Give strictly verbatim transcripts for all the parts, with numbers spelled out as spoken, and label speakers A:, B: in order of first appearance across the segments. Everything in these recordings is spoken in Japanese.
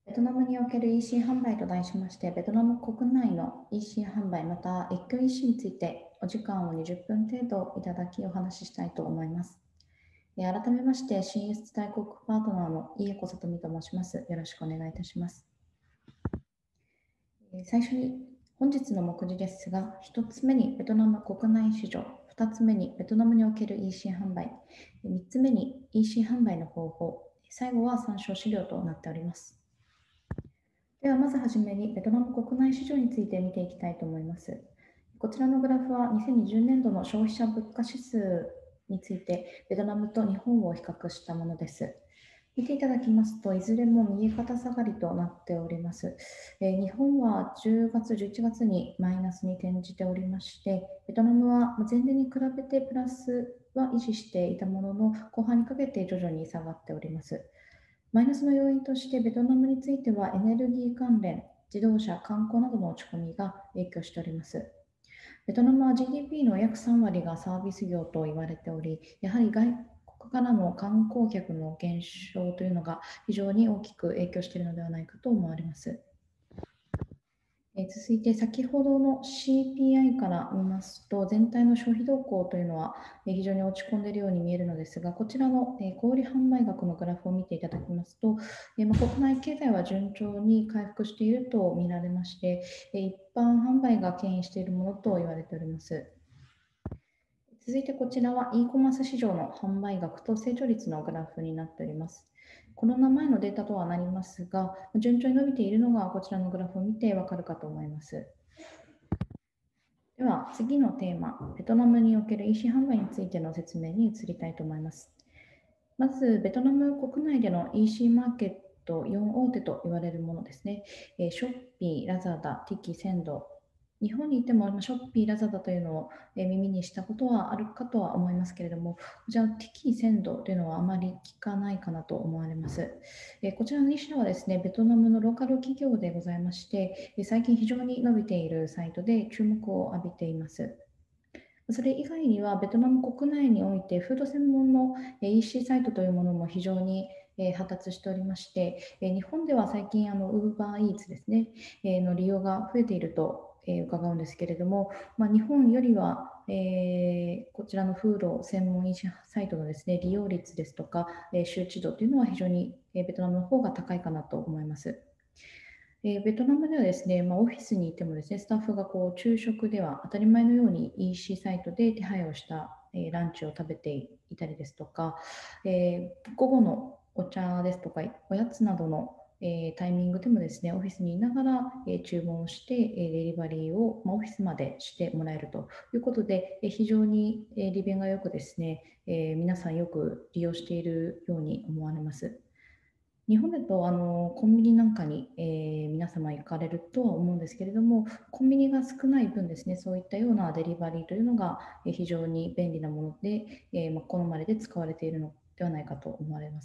A: ベトナムにおける イーシー 販売と題しまして、ベトナム国内の イーシー 販売、また越境 イーシー についてお時間をにじゅっぷん程度いただきお話ししたいと思います。えー改めまして、シーエス 大国パートナーの家子さとみと申します。よろしくお願いいたします。えー最初に本日の目次ですが、ひとつめにベトナム国内市場、ふたつめにベトナムにおける イーシー 販売、みっつめに イーシー 販売の方法、最後は参照資料となっております。では、まずはじめに、ベトナム国内市場について見ていきたいと思います。こちらのグラフは、にせんにじゅうねんどの消費者物価指数について、ベトナムと日本を比較したものです。見ていただきますと、いずれも右肩下がりとなっております。えー日本はじゅうがつ、じゅういちがつにマイナスに転じておりまして、ベトナムは前年に比べてプラスは維持していたものの、後半にかけて徐々に下がっております。マイナスの要因として、ベトナムについてはエネルギー関連、自動車、観光などの落ち込みが影響しております。ベトナムは ジーディーピー の約さんわりがサービス業と言われており、やはり外国からの観光客の減少というのが非常に大きく影響しているのではないかと思われます。えー続いて、先ほどの シーピーアイ から見ますと、全体の消費動向というのはえー非常に落ち込んでいるように見えるのですが、こちらのえー小売販売額のグラフを見ていただきますと、えーまあ国内経済は順調に回復していると見られまして、えー一般販売が牽引しているものと言われております。続いてこちらは e コマース市場の販売額と成長率のグラフになっております。コロナ前のデータとはなりますが、順調に伸びているのがこちらのグラフを見てわかるかと思います。では次のテーマ、ベトナムにおける イーシー 販売についての説明に移りたいと思います。まず、ベトナム国内での イーシー マーケットよん大手と言われるものですね。えーショッピー、ラザダ、ティキ、センド。日本にいてもまあショッピー、ラザダというのをえー耳にしたことはあるかとは思いますけれども、こちらのティキ、センドというのはあまり聞かないかなと思われます。えーこちらのに社はですね、ベトナムのローカル企業でございまして、えー最近非常に伸びているサイトで注目を浴びています。それ以外には、ベトナム国内において、フード専門の イーシー サイトというものも非常に発達しておりまして、日本では最近、ウーバーイーツですね、の利用が増えていると伺うんですけれども、まあ、日本よりは、えーこちらのフード専門 イーシー サイトのですね、利用率ですとか、えー周知度というのは非常にえーベトナムの方が高いかなと思います。えーベトナムではですね、まあ、オフィスにいてもですね、スタッフがこう昼食では当たり前のように イーシー サイトで手配をした、えーランチを食べていたりですとか、えー午後のお茶ですとか、おやつなどの、えータイミングでもですね、オフィスにいながら、えー注文をして、えーデリバリーを、まあ、オフィスまでしてもらえるということで、えー非常に、えー利便がよくですね、えー皆さんよく利用しているように思われます。日本だとあのコンビニなんかに、えー皆様行かれるとは思うんですけれども、コンビニが少ない分ですね、そういったようなデリバリーというのがえー非常に便利なもので、えーまあ、好まれて使われているのではないかと思われます。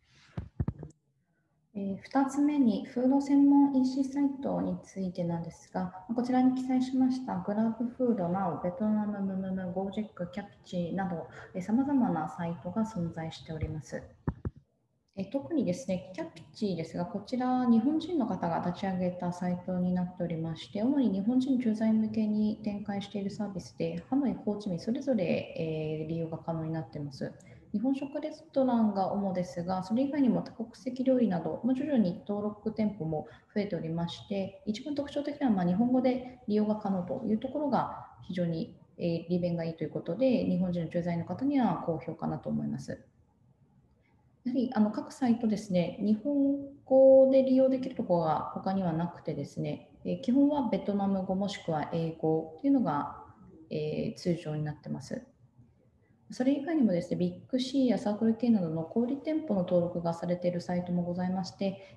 A: えー、ふたつめに、フード専門 イーシー サイトについてなんですが、こちらに記載しましたグラブフード、ナウ、ベトナム、ムムム、ゴージェック、キャプチなど、さまざまなサイトが存在しております。え特にですね、キャプチーですが、こちら、日本人の方が立ち上げたサイトになっておりまして、主に日本人駐在向けに展開しているサービスで、ハノイ、ホーチミン、それぞれ、えー利用が可能になっています。日本食レストランが主ですが、それ以外にも多国籍料理など、まあ徐々に登録店舗も増えておりまして、一番特徴的なのは、まあ日本語で利用が可能というところが非常に、えー利便がいいということで、日本人の駐在の方には好評かなと思います。やはりあの各サイトですね、日本語で利用できるところが他にはなくてですね、えー基本はベトナム語もしくは英語というのが、えー通常になってます。それ以外にもですね、ビッグシーやサークル系などの小売店舗の登録がされているサイトもございまして、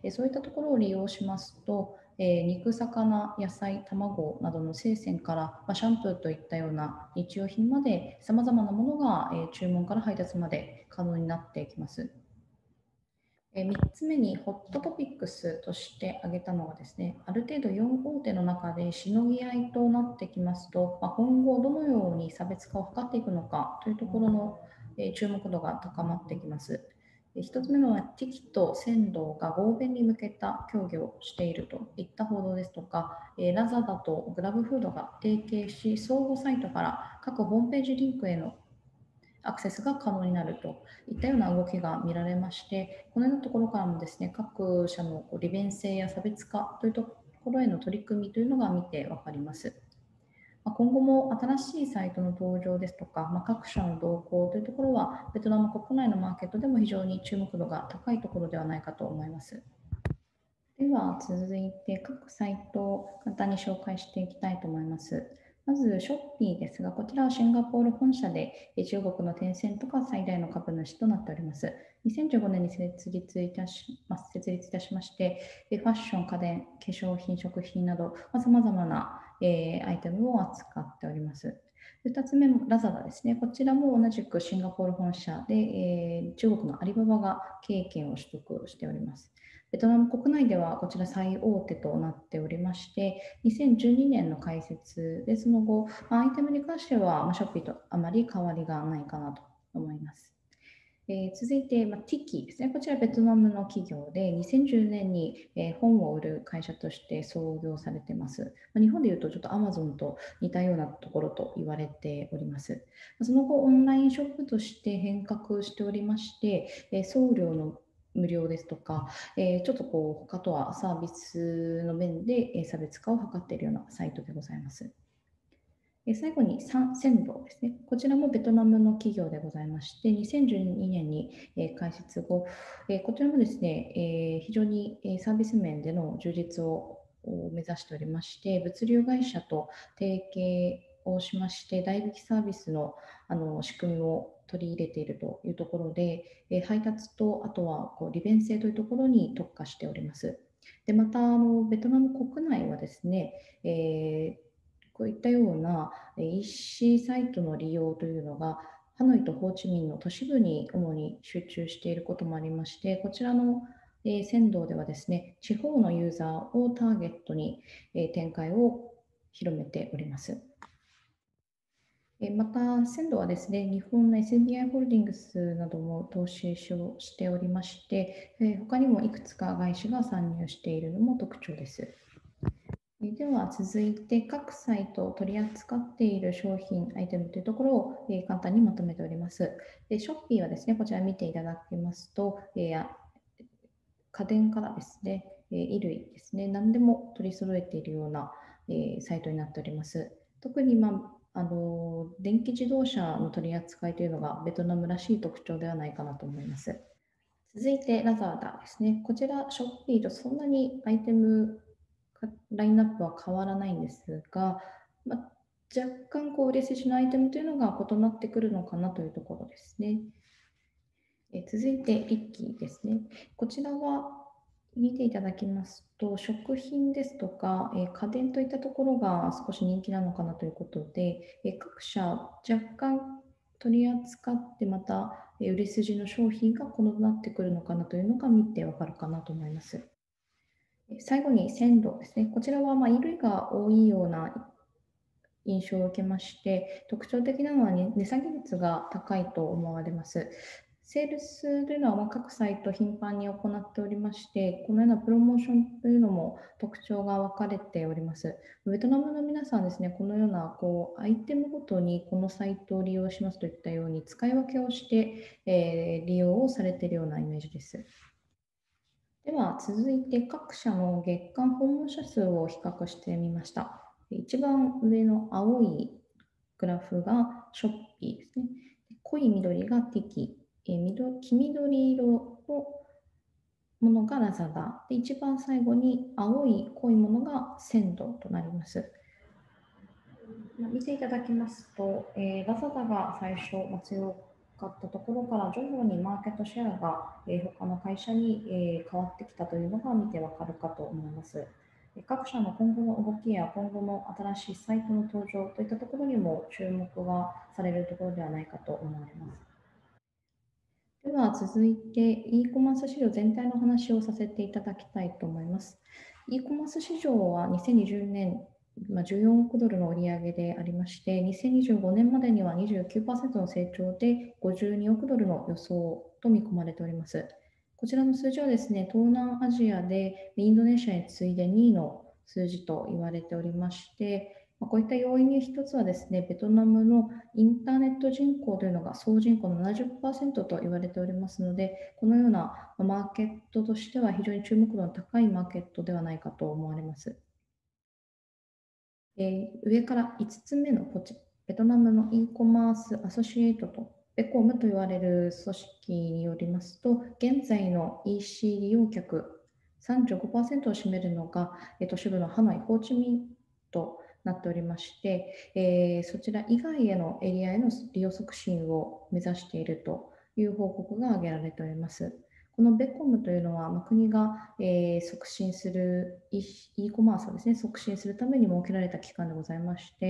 A: えーそういったところを利用しますと、えー肉、魚、野菜、卵などの生鮮から、まあ、シャンプーといったような日用品まで様々なものが、えー注文から配達まで可能になってきます。えみっつめにホットトピックスとして挙げたのはですね、ある程度よん大手の中でしのぎ合いとなってきますと、まあ、今後どのように差別化を図っていくのかというところの、え注目度が高まってきます。 ひとつめは、ティキと鮮度が合弁に向けた協議をしているといった報道ですとか、ラザダとグラブフードが提携し、相互サイトから各ホームページリンクへのアクセスが可能になるといったような動きが見られまして、このようなところからもですね、各社の利便性や差別化というところへの取り組みというのが見てわかります。今後も新しいサイトの登場ですとか、まあ、各社の動向というところは、ベトナム国内のマーケットでも非常に注目度が高いところではないかと思います。では、続いて各サイトを簡単に紹介していきたいと思います。まず、ショッピーですが、こちらはシンガポール本社で中国のテンセントが最大の株主となっております。にせんじゅうごねんに設立いたし、ま設立いたしまして、ファッション、家電、化粧品、食品など、さまざまな、えー、アイテムを扱っております。ふたつめもラザダですね。こちらも同じくシンガポール本社で、えー、中国のアリババが経営権を取得しております。ベトナム国内ではこちら最大手となっておりまして、にせんじゅうにねんの開設で、その後、アイテムに関してはショッピーとあまり変わりがないかなと思います。えー、続いて、まあ、ティキですね。こちらベトナムの企業で、にせんじゅうねんに、えー、本を売る会社として創業されています。まあ、日本でいうとちょっとアマゾンと似たようなところと言われております。その後、オンラインショップとして変革しておりまして、えー、送料の無料ですとか、えー、ちょっとこう他とはサービスの面で差別化を図っているようなサイトでございます。最後に鮮度ですね。こちらもベトナムの企業でございまして、にせんじゅうにねんに開設後、こちらもですね、非常にサービス面での充実を目指しておりまして、物流会社と提携をしまして、代引きサービスのあの仕組みを取り入れているというところで、配達とあとはこう利便性というところに特化しております。でまたあの、ベトナム国内はですね、えーこういったような イーシー サイトの利用というのが、ハノイとホーチミンの都市部に主に集中していることもありまして、こちらの鮮道ではですね、地方のユーザーをターゲットに展開を広めております。また、鮮度はですね、日本の エスビーアイ ホールディングスなども投資をしておりまして、他にもいくつか外資が参入しているのも特徴です。では続いて各サイトを取り扱っている商品、アイテムというところを簡単にまとめております。でショッピーはですね、こちら見ていただきますと、家電からですね、衣類ですね、何でも取り揃えているようなサイトになっております。特に、まあ、あの電気自動車の取り扱いというのがベトナムらしい特徴ではないかなと思います。続いてラザーダですね。こちら、ショッピーとそんなにアイテムラインナップは変わらないんですが、まあ、若干こう売れ筋のアイテムというのが異なってくるのかなというところですね。え続いて、リッキーですね。こちらは見ていただきますと、食品ですとか、え家電といったところが少し人気なのかなということで、え各社若干取り扱ってまた売れ筋の商品が異なってくるのかなというのが見てわかるかなと思います。最後に鮮度ですね。こちらはまあ衣類が多いような印象を受けまして、特徴的なのは値下げ率が高いと思われます。セールスというのは各サイト頻繁に行っておりまして、このようなプロモーションというのも特徴が分かれております。ベトナムの皆さんですね、このようなこうアイテムごとにこのサイトを利用しますといったように使い分けをして、えー、利用をされているようなイメージです。では続いて各社の月間訪問者数を比較してみました。一番上の青いグラフがショッピーですね。濃い緑がティキ、えー、黄緑色のものがラザダで、一番最後に青い濃いものが鮮度となります。見ていただきますと、えー、ラザダが最初強かったところから徐々にマーケットシェアが、えー、他の会社に、えー、変わってきたというのが見てわかるかと思います。各社の今後の動きや今後の新しいサイトの登場といったところにも注目がされるところではないかと思われます。では続いて e コマース市場全体の話をさせていただきたいと思います。e コマース市場はにせんにじゅうねんじゅうよんおくドルの売上でありまして、にせんにじゅうごねんまでには にじゅうきゅうパーセント の成長でごじゅうにおくドルの予想と見込まれております。こちらの数字はですね、東南アジアでインドネシアに次いでにいの数字と言われておりまして、こういった要因に一つはですね、ベトナムのインターネット人口というのが総人口の ななじゅっパーセント と言われておりますので、このようなマーケットとしては非常に注目度の高いマーケットではないかと思われます。えー上からいつつめのポチ、ベトナムの e コマースアソシエイトと、ベコムと言われる組織によりますと、現在の イーシー 利用客さんじゅうごパーセントを占めるのが、えー都市部のハノイ、ホーチミンとなっておりまして、えーそちら以外へのエリアへの利用促進を目指しているという報告が挙げられております。このベコムというのは、まあ、国が、えー促進する e, e コマースをですね、促進するために設けられた機関でございまして、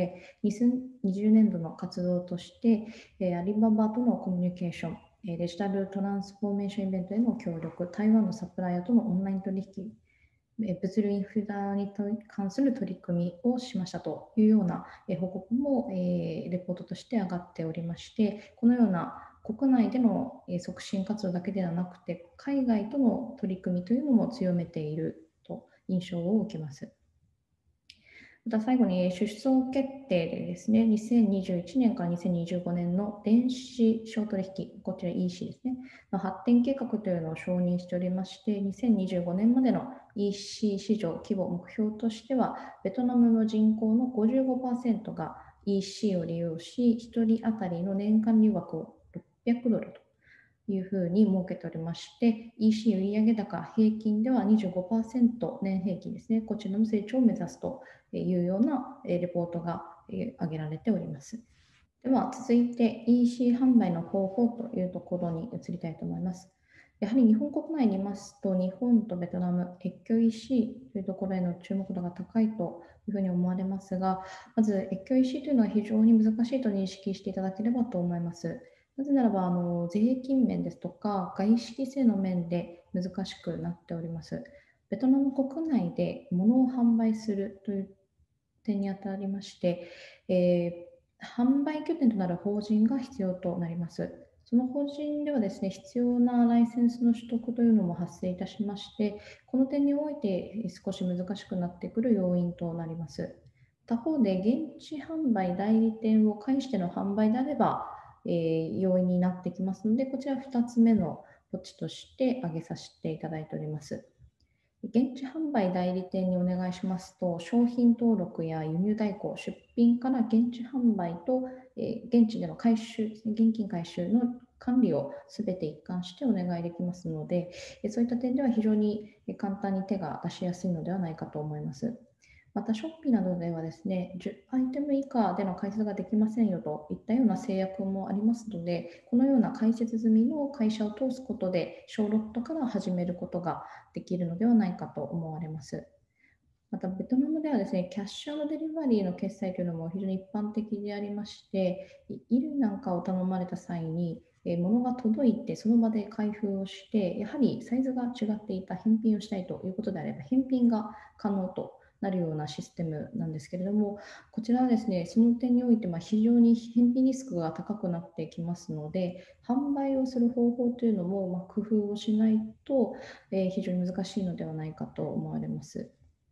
A: にせんにじゅうねんどの活動として、えーアリババとのコミュニケーション、えーデジタルトランスフォーメーションイベントへの協力、台湾のサプライヤーとのオンライン取引、えー物流インフラに関する取り組みをしましたというような、えー報告も、えーレポートとして上がっておりまして、このような国内での促進活動だけではなくて、海外との取り組みというのも強めていると印象を受けます。また最後に出走決定でですね、にせんにじゅういちねんからにせんにじゅうごねんの電子商取引、こちら イーシー ですね、の発展計画というのを承認しておりまして、にせんにじゅうごねんまでの イーシー 市場規模目標としては、ベトナムの人口の ごじゅうごパーセント が イーシー を利用し、ひとり当たりの年間留学をろっぴゃくドルというふうに設けておりまして、イーシー 売上高平均では にじゅうごパーセント 年平均ですね、こちらの成長を目指すというようなレポートが挙げられております。では続いて イーシー 販売の方法というところに移りたいと思います。やはり日本国内にいますと、日本とベトナム、越境 イーシー というところへの注目度が高いというふうに思われますが、まず越境 イーシー というのは非常に難しいと認識していただければと思います。なぜならば、あの税金面ですとか、外資規制の面で難しくなっております。ベトナム国内で物を販売するという点にあたりまして、えー販売拠点となる法人が必要となります。その法人ではですね、必要なライセンスの取得というのも発生いたしまして、この点において少し難しくなってくる要因となります。他方で、現地販売代理店を介しての販売であれば、えー要因になってきますので、こちらふたつめのポチとして挙げさせていただいております。現地販売代理店にお願いしますと、商品登録や輸入代行、出品から現地販売と、えー現地での回収、現金回収の管理をすべて一貫してお願いできますので、えそういった点では非常に簡単に手が出しやすいのではないかと思います。また、ショッピーなどではですね、じゅうアイテム以下での開設ができませんよといったような制約もありますので、このような開設済みの会社を通すことで、小ロットから始めることができるのではないかと思われます。また、ベトナムではですね、キャッシュデリバリーの決済というのも非常に一般的でありまして、衣類なんかを頼まれた際に、えー物が届いてその場で開封をして、やはりサイズが違っていた返品をしたいということであれば、返品が可能となるようなシステムなんですけれども、こちらはですね、その点においてまあ非常に返品リスクが高くなってきますので、販売をする方法というのもまあ工夫をしないと、えー非常に難しいのではないかと思われます。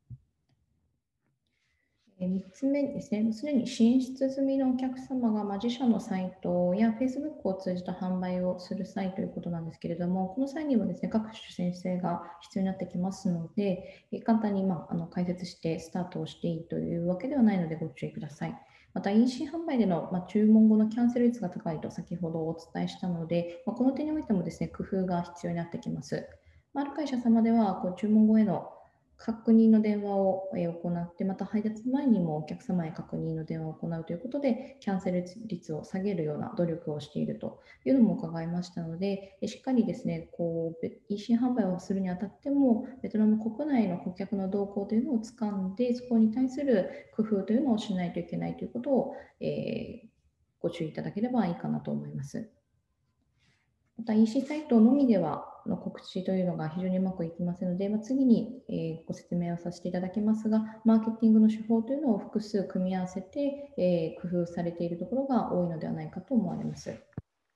A: みっつめにですね、すでに進出済みのお客様が、まあ、自社のサイトや Facebook を通じた販売をする際ということなんですけれども、この際にもですね、各種申請が必要になってきますので、え簡単に、まあ、あの解説してスタートをしていいというわけではないのでご注意ください。また、イーシー 販売での、まあ、注文後のキャンセル率が高いと先ほどお伝えしたので、まあ、この点においてもですね、工夫が必要になってきます。まあ、ある会社様では、こう注文後への確認の電話を行って、また配達前にもお客様へ確認の電話を行うということで、キャンセル率を下げるような努力をしているというのも伺いましたので、しっかりですね、こう イーシー 販売をするにあたっても、ベトナム国内の顧客の動向というのをつかんで、そこに対する工夫というのをしないといけないということを、えーご注意いただければいいかなと思います。また イーシー サイトのみではの告知というのが非常にうまくいきませんので、まあ、次に、えーご説明をさせていただきますが、マーケティングの手法というのを複数組み合わせて、えー工夫されているところが多いのではないかと思われます。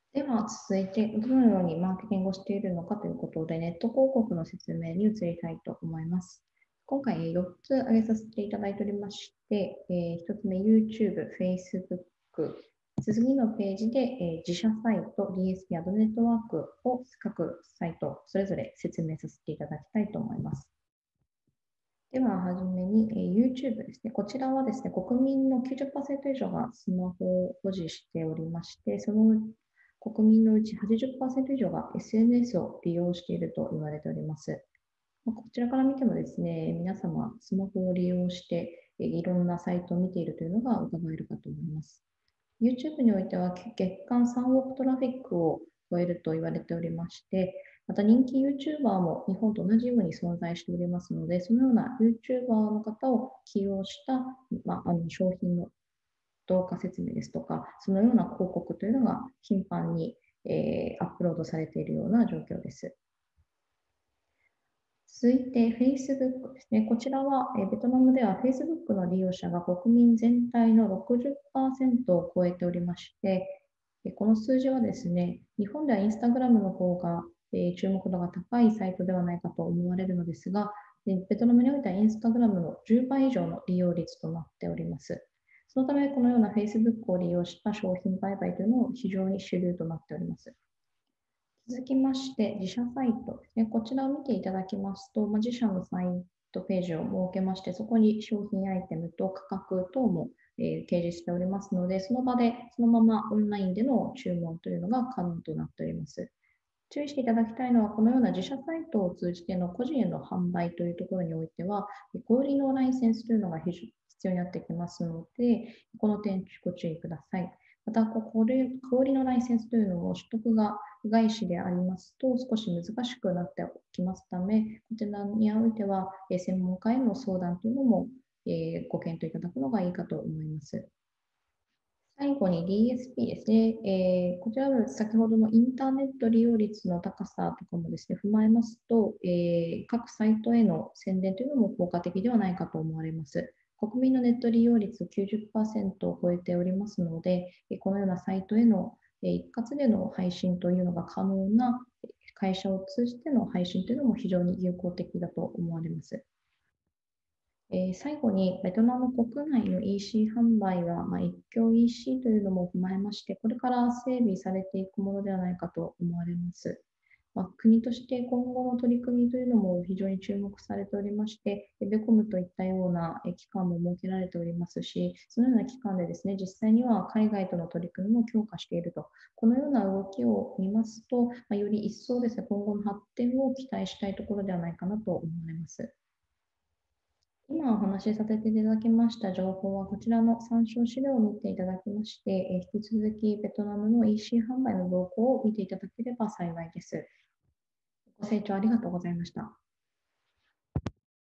A: では続いて、どのようにマーケティングをしているのかということで、ネット広告の説明に移りたいと思います。今回よっつ挙げさせていただいておりまして、えー、ひとつめ YouTube、Facebook、次のページで、えー、自社サイト、ディーエスピー、アドネットワークを各サイト、それぞれ説明させていただきたいと思います。では、はじめに、えー YouTube ですね。こちらはですね、国民のきゅうじゅっパーセント以上がスマホを保持しておりまして、その国民のうちはちじゅっパーセント以上が エスエヌエス を利用していると言われております。まあこちらから見てもですね、皆様、スマホを利用して、えーいろんなサイトを見ているというのが伺えるかと思います。YouTube においては月間さんおくトラフィックを超えると言われておりまして、また人気 YouTuber も日本と同じように存在しておりますので、そのような YouTuber の方を起用した、まあ、あの商品の動画説明ですとか、そのような広告というのが頻繁に、えーアップロードされているような状況です。続いて Facebook ですね。こちらは、えベトナムでは Facebook の利用者が国民全体のろくじゅっパーセントを超えておりまして、えこの数字はですね、日本では Instagram の方が、え注目度が高いサイトではないかと思われるのですが、えベトナムにおいては Instagram のじゅうばい以上の利用率となっております。そのため、このような Facebook を利用した商品売買というのを非常に主流となっております。続きまして、自社サイトですね。こちらを見ていただきますと、まあ、自社のサイトページを設けまして、そこに商品アイテムと価格等も、えー掲示しておりますので、その場でそのままオンラインでの注文というのが可能となっております。注意していただきたいのは、このような自社サイトを通じての個人への販売というところにおいては、小売りのライセンスというのが必要になってきますので、この点ご注意ください。また、小売りのライセンスというのを取得が外資でありますと、少し難しくなってきますため、こちらにおいては、専門家への相談というのもご検討いただくのがいいかと思います。最後に ディーエスピー ですね。えーこちらは先ほどのインターネット利用率の高さとかもですね、踏まえますと、えー各サイトへの宣伝というのも効果的ではないかと思われます。国民のネット利用率きゅうじゅっパーセントを超えておりますので、えーこのようなサイトへのえー一括での配信というのが可能な会社を通じての配信というのも非常に有効的だと思われます。えー最後に、ベトナム国内の イーシー 販売は、まあ、一挙 イーシー というのも踏まえまして、これから整備されていくものではないかと思われます。まあ、国として今後の取り組みというのも非常に注目されておりまして、ベコムといったような機関も設けられておりますし、そのような機関でですね、実際には海外との取り組みも強化していると、このような動きを見ますと、まあ、より一層ですね、今後の発展を期待したいところではないかなと思われます。今お話しさせていただきました情報は、こちらの参照資料を見ていただきまして、え引き続きベトナムの イーシー 販売の動向を見ていただければ幸いです。ご清聴ありがとうございました。